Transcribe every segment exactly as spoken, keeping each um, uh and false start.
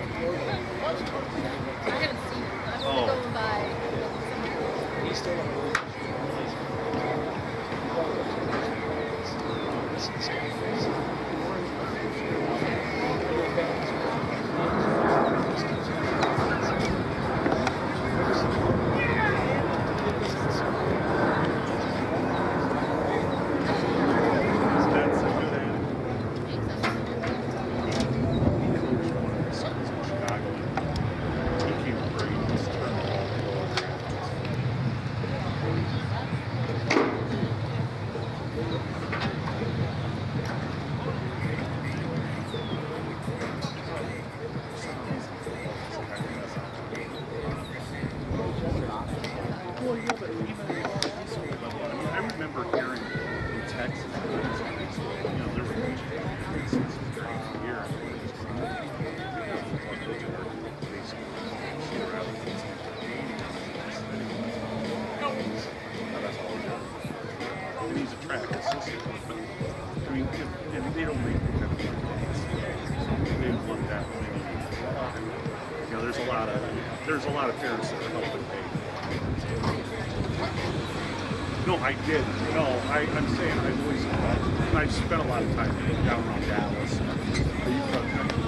I haven't seen it. I'm only Oh. going by. He's still on the That's a good animal. He coached one of his sons in Chicago, and he came up great. He just turned the ball over. Well, yeah, but even I mean, I remember hearing in Texas, you know, there were instances during the year and he's a track assistant. But, I mean, if, and they don't make the kind of money they want that many. You know, there's a lot of there's a lot of parents that are helping pay. No, I did. No, I, I'm saying I've always, and I've spent a lot of time down around Dallas. Are you from Texas?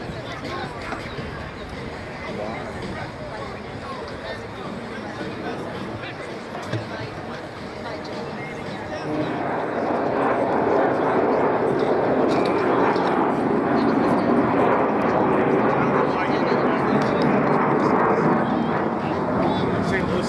Saint Louis,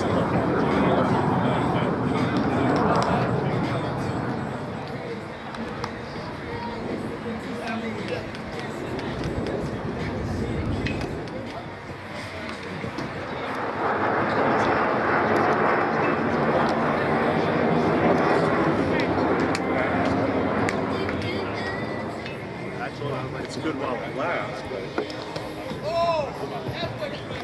it's good while it lasts, but